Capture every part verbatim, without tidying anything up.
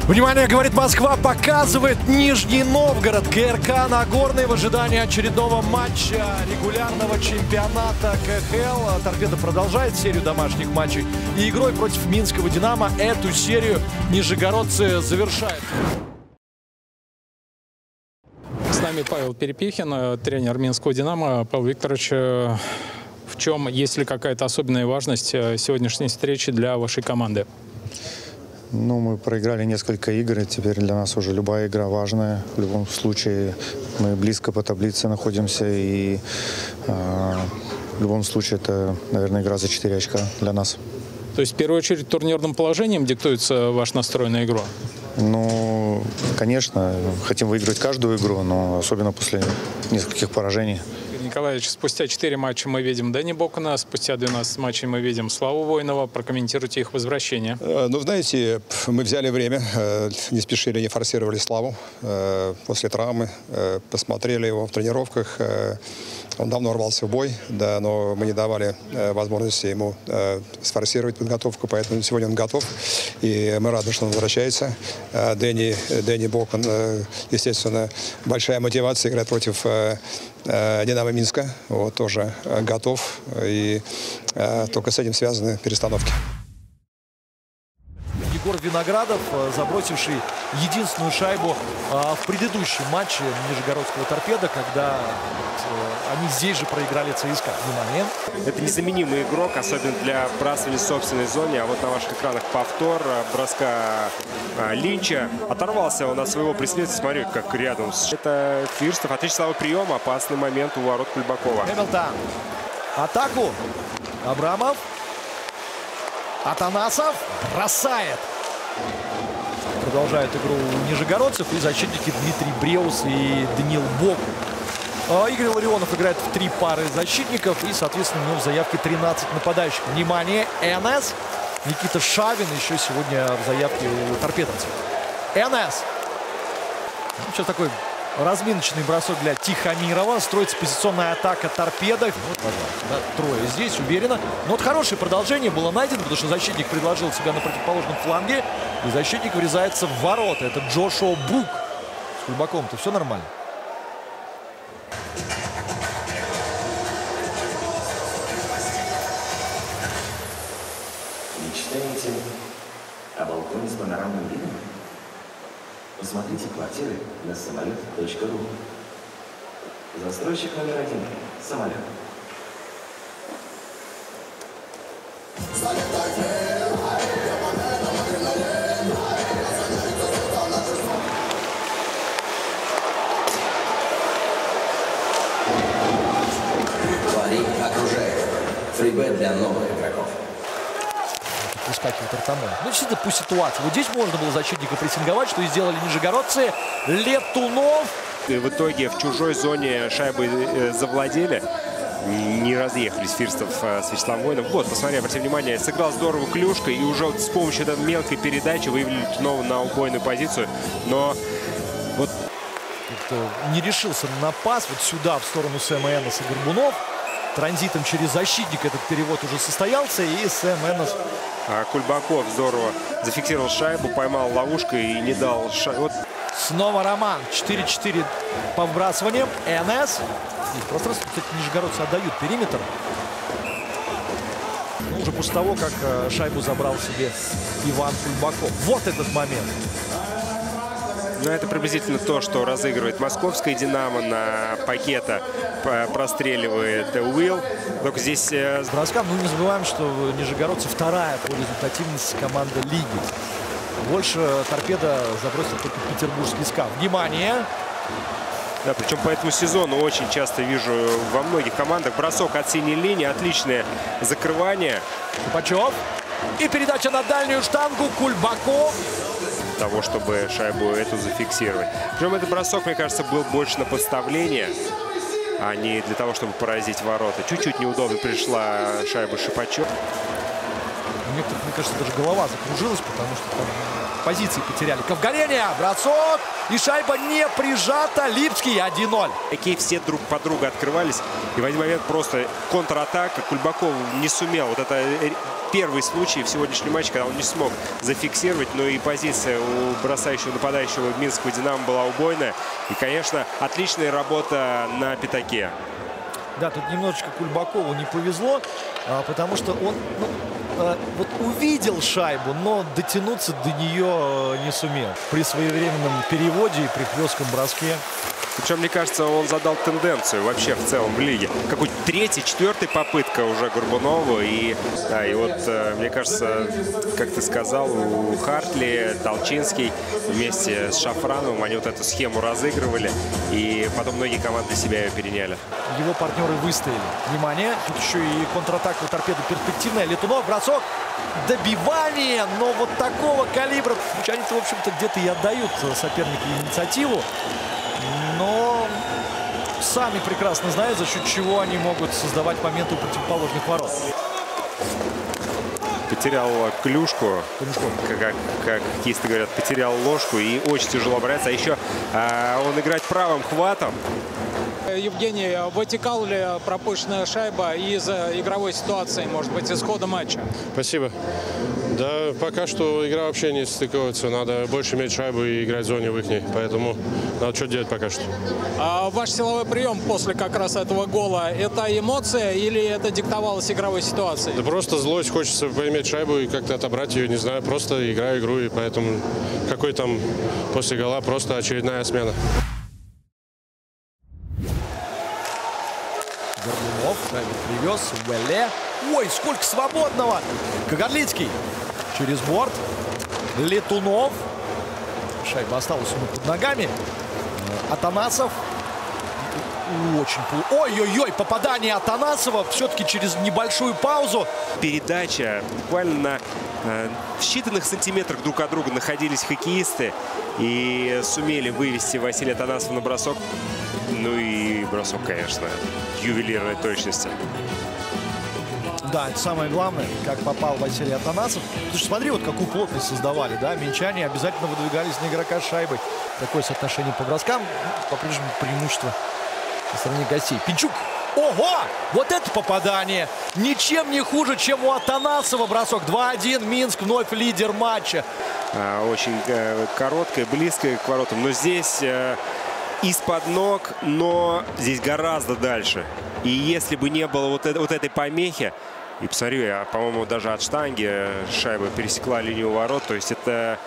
Внимание, говорит Москва, показывает Нижний Новгород. КРК Нагорный в ожидании очередного матча регулярного чемпионата КХЛ. Торпедо продолжает серию домашних матчей. И игрой против Минского Динамо эту серию нижегородцы завершают. С нами Павел Перепихин, тренер Минского Динамо. Павел Викторович, в чем, есть ли какая-то особенная важность сегодняшней встречи для вашей команды? Ну, мы проиграли несколько игр, и теперь для нас уже любая игра важная. В любом случае мы близко по таблице находимся, и э, в любом случае это, наверное, игра за четыре очка для нас. То есть в первую очередь турнирным положением диктуется ваш настрой на игру? Ну, конечно, хотим выиграть каждую игру, но особенно после нескольких поражений. Николаевич, спустя четыре матча мы видим Дэни Бокана, спустя двенадцать матчей мы видим Славу Воинова. Прокомментируйте их возвращение. Ну, знаете, мы взяли время, не спешили, не форсировали Славу после травмы, посмотрели его в тренировках. Он давно рвался в бой, да, но мы не давали возможности ему сфорсировать подготовку, поэтому сегодня он готов, и мы рады, что он возвращается. Дэни, Дэни Бокан, естественно, большая мотивация играть против Динамо Минска, вот, тоже готов, и только с этим связаны перестановки. Егор Виноградов, забросивший единственную шайбу в предыдущем матче Нижегородского торпеда, когда они здесь же проиграли ЦСКА. Внимание. Это незаменимый игрок, особенно для бросания в собственной зоне. А вот на ваших экранах повтор броска Линча. Оторвался он от своего преследователя. Смотри, как рядом. Это Фирстов. Отличный слабый прием. Опасный момент у ворот Кульбакова. Хэмилтон. Атаку. Абрамов. Атанасов бросает. Продолжает игру нижегородцев и защитники Дмитрий Бреус и Даниил Бок. Игорь Ларионов играет в три пары защитников и, соответственно, у него в заявке тринадцать нападающих. Внимание, НС. Никита Шавин еще сегодня в заявке у торпедовцев. НС. Ну, сейчас такой разминочный бросок для Тихомирова. Строится позиционная атака торпедов. Вот, пожалуйста, да, трое здесь, уверенно. Но вот хорошее продолжение было найдено, потому что защитник предложил себя на противоположном фланге. И защитник врезается в ворота. Это Джошуа Бук. С Кульбаковым-то все нормально. Мечтаете о балконе с панорамным видом? Посмотрите квартиры на самолет точка ру. Застройщик номер один. Самолет. Пари окружает. Фрибет для новых игроков. Выскакивает Артамон. Ну, действительно, по ситуации. Вот здесь можно было защитника прессинговать, что и сделали нижегородцы. Летунов. И в итоге в чужой зоне шайбы завладели. Не разъехались Фирстов с Вячеславом Воиновым. Вот, посмотри, обратите внимание, сыграл здорово клюшкой. И уже вот с помощью этой мелкой передачи вывели Летунова на убойную позицию. Но вот... Не решился на пас. Вот сюда, в сторону Сэма Эннеса, Горбунов. Транзитом через защитник этот перевод уже состоялся. И Сэм Эннес... Кульбаков здорово зафиксировал шайбу, поймал ловушкой и не дал шайбу. Вот. Снова Роман. четыре-четыре по вбрасываниям. НС. Здесь пространство, кстати, нижегородцы отдают периметр. Ну, уже после того, как шайбу забрал себе Иван Кульбаков. Вот этот момент. Ну, это приблизительно то, что разыгрывает московская «Динамо». На Пакета простреливает Уилл. Только здесь... С броска, ну, не забываем, что нижегородцы вторая по результативности команда лиги. Больше торпеда забросил только петербургский СКА. Внимание! Да, причем по этому сезону очень часто вижу во многих командах бросок от синей линии. Отличное закрывание. Купачев. И передача на дальнюю штангу. Кульбаков. Того, чтобы шайбу эту зафиксировать. Причем этот бросок, мне кажется, был больше на подставление, а не для того, чтобы поразить ворота. Чуть-чуть неудобно пришла шайба Шипачева. У некоторых, мне кажется, даже голова закружилась, потому что там позиции потеряли. Ковгарение, бросок, и шайба не прижата. Липский один ноль. Такие все друг под друга открывались. И в один момент просто контратака. Кульбаков не сумел. Вот это первый случай в сегодняшнем матче, когда он не смог зафиксировать. Но и позиция у бросающего нападающего Минского «Динамо» была убойная. И, конечно, отличная работа на пятаке. Да, тут немножечко Кульбакову не повезло, а, потому что он ну, а, вот увидел шайбу, но дотянуться до нее не сумел. При своевременном переводе и при хлестком броске. Причем, мне кажется, он задал тенденцию вообще в целом в лиге. Какой-то третья, четвертая попытка уже Горбунову. И, да, и вот, мне кажется, как ты сказал, у Хартли, Толчинский вместе с Шафрановым, они вот эту схему разыгрывали. И потом многие команды себя ее переняли. Его партнеры выстояли. Внимание, тут еще и контратака у Торпеды перспективная. Летунов, бросок, добивание. Но вот такого калибра. Они-то, в общем-то, где-то и отдают сопернику инициативу. Но сами прекрасно знают, за счет чего они могут создавать моменты у противоположных ворот. Потерял клюшку, как, как хоккеисты говорят, потерял ложку и очень тяжело браться. А еще а, он играет правым хватом. Евгений, вытекал ли пропущенная шайба из игровой ситуации, может быть, из хода матча? Спасибо. Да, пока что игра вообще не стыковывается. Надо больше иметь шайбу и играть в зоне в ихней. Поэтому надо что делать пока что. А ваш силовой прием после как раз этого гола, это эмоция или это диктовалось игровой ситуацией? Да просто злость. Хочется поиметь шайбу и как-то отобрать ее, не знаю. Просто играю игру, и поэтому какой там после гола просто очередная смена. Горбунов привез, Уэлле. Ой, сколько свободного! Кагарлицкий через борт. Летунов. Шайба осталась ему под ногами. Атанасов. Очень плохо. Ой-ой-ой, попадание Атанасова все-таки через небольшую паузу. Передача. Буквально на э, в считанных сантиметрах друг от друга находились хоккеисты. И сумели вывести Василия Атанасова на бросок. Ну и бросок, конечно, ювелирной точности. Да, это самое главное, как попал Василий Атанасов. Слушай, смотри, вот какую плотность создавали, да. Минчане обязательно выдвигались на игрока с шайбой. Такое соотношение по броскам. По-прежнему преимущество на стороне гостей. Пинчук. Ого! Вот это попадание! Ничем не хуже, чем у Атанасова бросок. два один. Минск вновь лидер матча. А, очень э, короткая, близкая к воротам. Но здесь э, из-под ног, но здесь гораздо дальше. И если бы не было вот, это, вот этой помехи, и посмотри, а, по-моему, даже от штанги шайба пересекла линию ворот. То есть это...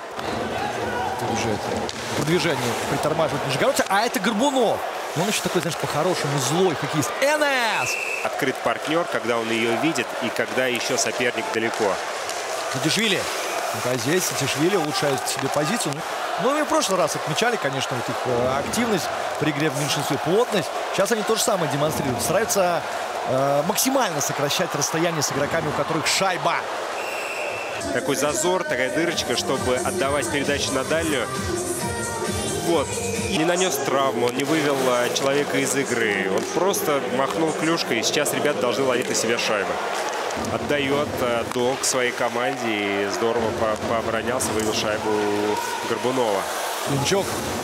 Продвижение притормаживает нижегородцы. А это Горбунов. Он еще такой, знаешь, по-хорошему злой хоккеист. эн эс! Открыт партнер, когда он ее видит и когда еще соперник далеко. Сатишвили. А здесь Сатишвили улучшает себе позицию. Ну, и в прошлый раз отмечали, конечно, вот их активность при игре в меньшинстве, плотность. Сейчас они то же самое демонстрируют. Стараются э, максимально сокращать расстояние с игроками, у которых шайба. Такой зазор, такая дырочка, чтобы отдавать передачу на дальнюю. Вот. И не нанес травму, он не вывел человека из игры. Он просто махнул клюшкой, и сейчас ребята должны ловить на себя шайбы. Отдает э, долг своей команде и здорово по пооборонялся, вывел шайбу Горбунова. Пинчук.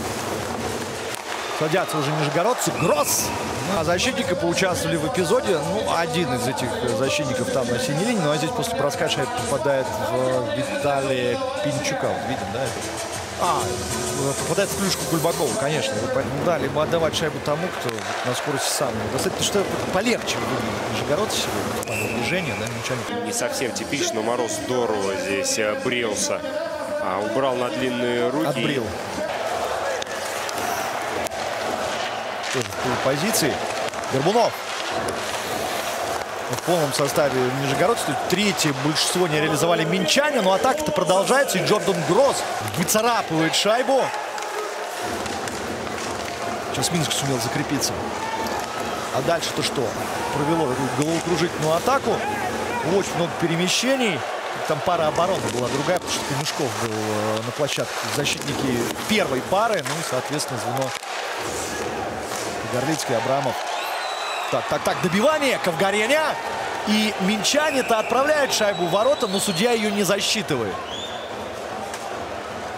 Садятся уже нижегородцы. Гросс! А защитники поучаствовали в эпизоде. Ну, один из этих защитников там на синей линии. Ну, а здесь после броска шайба попадает в Виталия Пинчука. Вот видим, да? А, попадает в клюшку Кульбакова, конечно. Да, либо отдавать шайбу тому, кто на скорости сам. Достаточно, что полегче выглядит нижегородцы сегодня в плане движения, да, Минчане. Не совсем типично, но Мороз здорово здесь брился. А, убрал на длинные руки. Отбрил. Тоже в позиции. Горбунов. В полном составе нижегородцев. Третье большинство не реализовали минчане. Но атака-то продолжается. И Джордан Гросс выцарапывает шайбу. Сейчас Минск сумел закрепиться. А дальше-то что? Провело головокружительную атаку. Очень много перемещений. Там пара обороны была другая, потому что Камешков был на площадке. Защитники первой пары. Ну и, соответственно, звено Горлицкий, Абрамов. Так, так, так, добивание, Ковгарение. И минчане-то отправляют шайбу в ворота, но судья ее не засчитывает.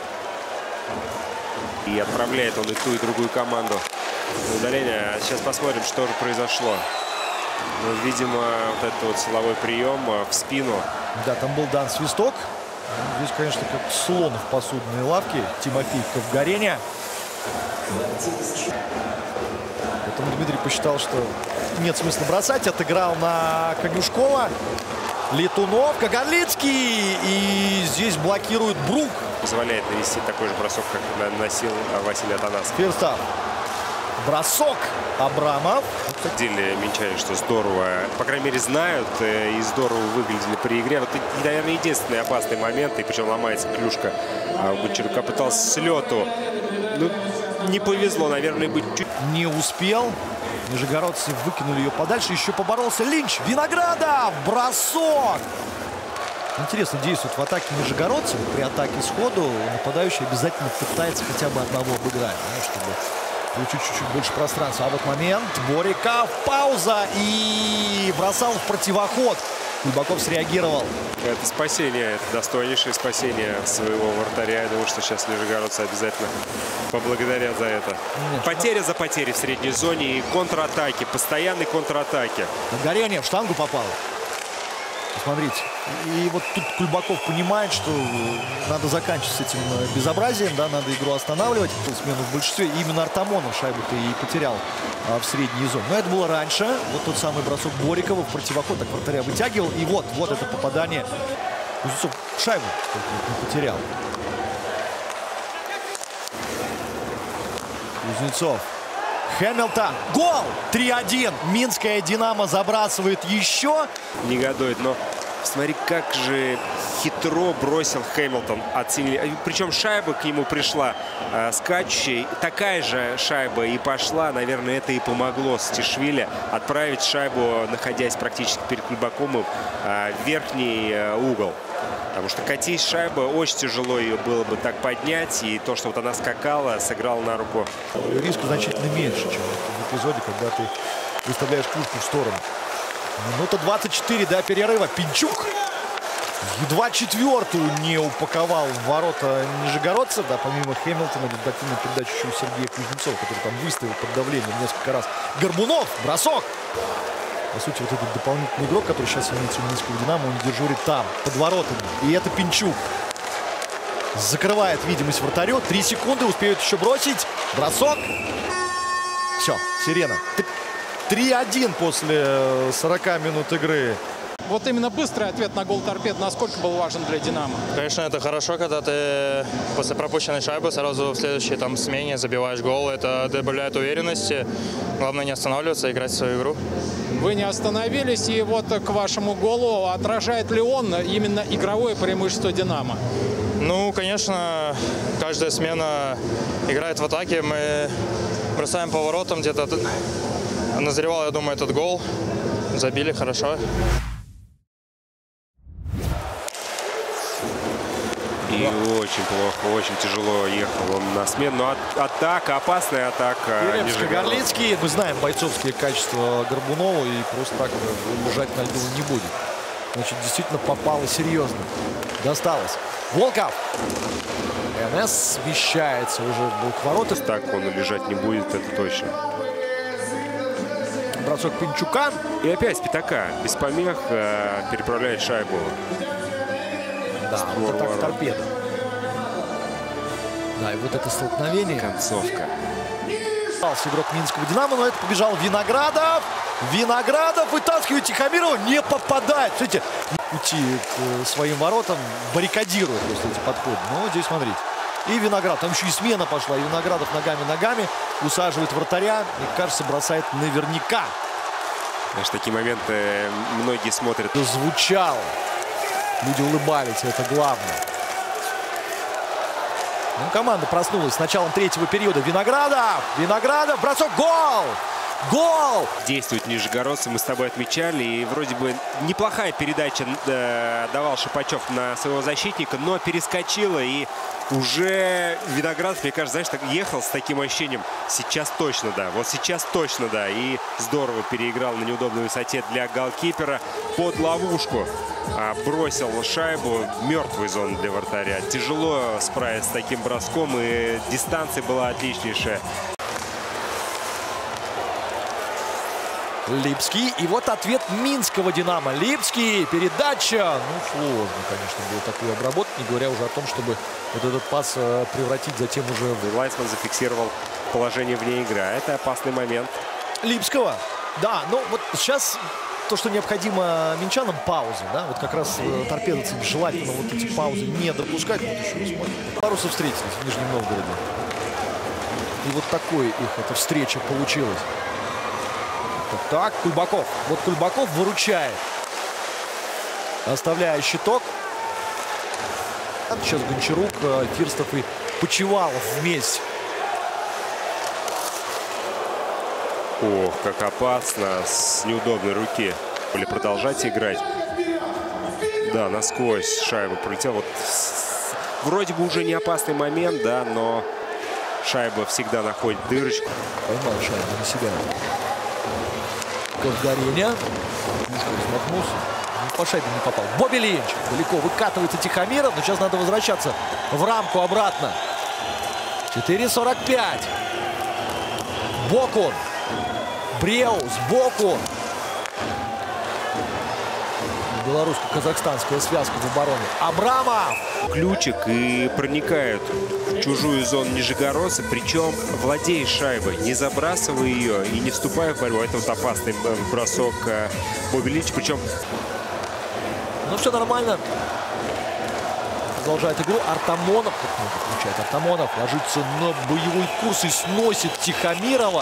И отправляет он и ту, и другую команду на удаление. А сейчас посмотрим, что же произошло. Ну, видимо, вот этот вот силовой прием в спину. Да, там был дан свисток. Здесь, конечно, как слон в посудной лавке. Тимофей Ковгореня. Поэтому Дмитрий посчитал, что нет смысла бросать. Отыграл на Конюшкова. Летунов, Кагарлицкий. И здесь блокирует Брук. Позволяет навести такой же бросок, как наносил Василий Атанасов. Ферстап. Бросок Абрамов. Отдельно отмечали, что здорово, по крайней мере, знают и здорово выглядели при игре. Вот, наверное, единственный опасный момент, и причем ломается клюшка. А Гончарука пытался с лету. Ну, не повезло, наверное, быть чуть... Не успел. Нижегородцы выкинули ее подальше. Еще поборолся Линч. Виноградов. Бросок. Интересно действует в атаке нижегородцев. При атаке сходу нападающий обязательно пытается хотя бы одного обыграть, ну, чтобы получить чуть-чуть больше пространства. А вот момент. Бориков. Пауза. И бросал в противоход. Кульбаков среагировал. Это спасение, это достойнейшее спасение своего вратаря. Я думаю, что сейчас нижегородцы обязательно поблагодарят за это. Нет, потеря за потерей в средней зоне и контратаки, постоянной контратаки. Горение в штангу попало. Посмотрите. И вот тут Кульбаков понимает, что надо заканчивать с этим безобразием, да, надо игру останавливать. Смену в большинстве. И именно Артамонов шайбу-то и потерял а, в средней зоне. Но это было раньше. Вот тот самый бросок Борикова в противоход, так вратаря вытягивал. И вот, вот это попадание. Кузнецов шайбу не потерял. Кузнецов. Хэмилтон. Гол! три один. Минская «Динамо» забрасывает еще. Негодует, но смотри, как же хитро бросил Хэмилтон. Оценили. Причем шайба к нему пришла э, скачущей. Такая же шайба и пошла. Наверное, это и помогло Стишвили отправить шайбу, находясь практически перед Кульбаковым, э, в верхний э, угол. Потому что катись шайба, очень тяжело ее было бы так поднять. И то, что вот она скакала, сыграла на руку. Риск значительно меньше, чем в эпизоде, когда ты выставляешь клюшку в сторону. Минута двадцать четыре до перерыва. Пинчук едва четвертую не упаковал в ворота нижегородцев. Да, помимо Хэмилтона, результативную передачу еще у Сергея Кузнецова, который там выставил под давлением несколько раз. Горбунов. Бросок. По сути, вот этот дополнительный игрок, который сейчас имеется у Минского «Динамо», он дежурит там, под воротами. И это Пинчук. Закрывает видимость вратарю. Три секунды, успеют еще бросить. Бросок. Все, сирена. три один после сорока минут игры. Вот именно быстрый ответ на гол «Торпед» насколько был важен для «Динамо»? Конечно, это хорошо, когда ты после пропущенной шайбы сразу в следующей там смене забиваешь гол. Это добавляет уверенности. Главное не останавливаться, играть в свою игру. Вы не остановились, и вот к вашему голу отражает ли он именно игровое преимущество «Динамо»? Ну, конечно, каждая смена играет в атаке. Мы бросаем поворотом, где-то назревал, я думаю, этот гол. Забили хорошо. И очень плохо, очень тяжело ехал он на смену. Но от, атака, опасная атака. Кагарлицкий. Мы знаем бойцовские качества Горбунова, и просто так лежать на льду не будет. Значит, действительно попало серьезно. Досталось. Волков. эн-эс смещается уже в ворота. Так он лежать не будет, это точно. Бросок Пинчука. И опять Пятака без помех э, переправляет шайбу. Да, вот атака торпеда. Да, и вот это столкновение. Концовка. Игрок Минского «Динамо», но это побежал Виноградов. Виноградов вытаскивает Тихомирова, не попадает. Смотрите, пути к своим воротам баррикадирует просто эти подходы. Но здесь смотрите. И Виноградов, там еще и смена пошла. И Виноградов ногами-ногами усаживает вратаря. Мне кажется, бросает наверняка. Знаешь, такие моменты многие смотрят. Звучало. Люди улыбались, это главное. Ну, команда проснулась с началом третьего периода. Виноградов! Виноградов! Бросок! Гол! Гол! Действуют нижегородцы, мы с тобой отмечали. И вроде бы неплохая передача э, давал Шипачев на своего защитника, но перескочила. И уже Виноградов, мне кажется, знаешь, так ехал с таким ощущением. Сейчас точно, да. Вот сейчас точно, да. И здорово переиграл на неудобной высоте для голкипера под ловушку. А, бросил шайбу. Мертвой зоны для вратаря. Тяжело справиться с таким броском. И дистанция была отличнейшая. Липский. И вот ответ минского «Динамо». Липский. Передача. Ну, сложно, конечно, было такую обработать. Не говоря уже о том, чтобы вот этот пас превратить затем уже в... Лайсман зафиксировал положение вне игры. Это опасный момент. Липского. Да, ну вот сейчас то, что необходимо минчанам, пауза. Да? Вот как раз торпедовцам желательно вот эти паузы не допускать. Вот еще раз смотрим. Белорусы встретились в Нижнем Новгороде. И вот такой их эта встреча получилась. Так, Кульбаков. Вот Кульбаков выручает, оставляя щиток. Сейчас Гончарук, Фирстов и Почивалов вместе. Ох, как опасно. С неудобной руки. Или продолжать играть. Да, насквозь шайба пролетела. Вот вроде бы уже не опасный момент, да, но шайба всегда находит дырочку. Поймал шайбу на себя. Горение. Размахнулся. По шайбе не попал. Бобби Линч. Далеко выкатывается Тихомиров. Но сейчас надо возвращаться в рамку обратно. четыре сорок пять. Бокун. Бреус. Бокун. Белорусско-казахстанская связка в обороне. Абрамов. Ключик и проникают в чужую зону нижегородцы. Причем владея шайбой, не забрасывая ее и не вступая в борьбу. Это вот опасный бросок Бобби Линч. Причем... Ну, все нормально. Продолжает игру. Артамонов. Как много включает Артамонов. Ложится на боевой курс и сносит Тихомирова.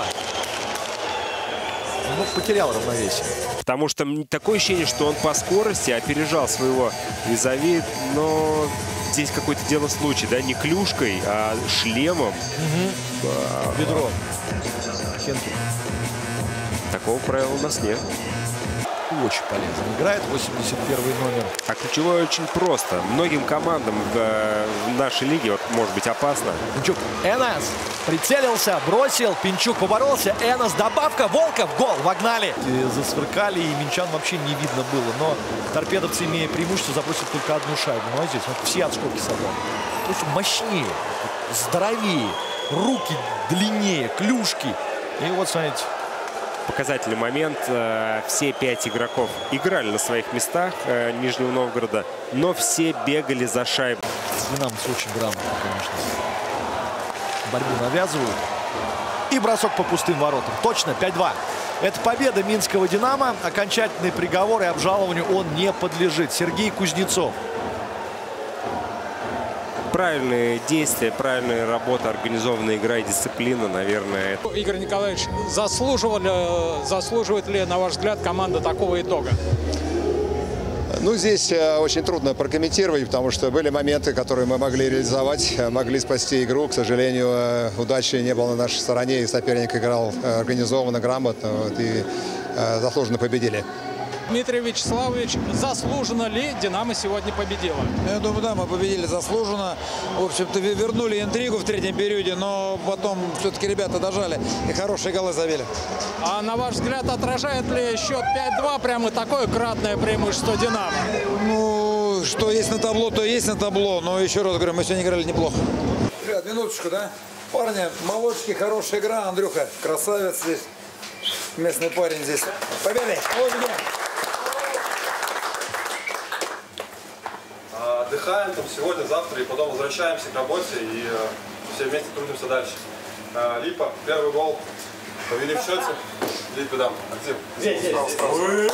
Ну, потерял равновесие. Потому что такое ощущение, что он по скорости опережал своего визави, но здесь какое-то дело случая, да, не клюшкой, а шлемом. Угу. А, бедро. Хенки. Такого правила у нас нет. Очень полезно играет, восемьдесят первый номер. А ключевое очень просто. Многим командам в, в нашей лиге, вот, может быть, опасно. Пинчук. Энес прицелился, бросил. Пинчук поборолся. Энес добавка. Волков. Гол. Вогнали. И засверкали, и минчан вообще не видно было. Но торпедовцы, имея преимущество, забросили только одну шайбу. Ну а здесь вот все отскоки собрали. То есть мощнее, здоровее, руки длиннее, клюшки. И вот, смотрите. Показательный момент. Все пять игроков играли на своих местах Нижнего Новгорода, но все бегали за шайбу. Динамовцы очень грамотно, конечно. Борьбу навязывают. И бросок по пустым воротам. Точно, пять два. Это победа минского «Динамо». Окончательный приговор и обжалованию он не подлежит. Сергей Кузнецов. Правильные действия, правильная работа, организованная игра и дисциплина, наверное. Игорь Николаевич, заслуживали, заслуживает ли, на ваш взгляд, команда такого итога? Ну, здесь очень трудно прокомментировать, потому что были моменты, которые мы могли реализовать, могли спасти игру. К сожалению, удачи не было на нашей стороне, и соперник играл организованно, грамотно, вот, и заслуженно победили. Дмитрий Вячеславович, заслуженно ли «Динамо» сегодня победила? Я думаю, да, мы победили заслуженно. В общем-то, вернули интригу в третьем периоде, но потом все-таки ребята дожали и хорошие голы забили. А на ваш взгляд, отражает ли счет пять два прямо такое кратное преимущество «Динамо»? Ну, что есть на табло, то есть на табло. Но еще раз говорю, мы сегодня играли неплохо. Ребят, минуточку, да? Парни, молодчики, хорошая игра. Андрюха, красавец здесь. Местный парень здесь. Победы! Отдыхаем там сегодня, завтра, и потом возвращаемся к работе и э, все вместе трудимся дальше. Э, Липа, первый гол, повели в счете. Липе дам. Актив. Здесь, здесь, здесь.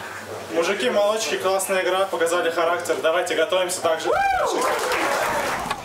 Мужики, молодчики, классная игра, показали характер. Давайте готовимся так же.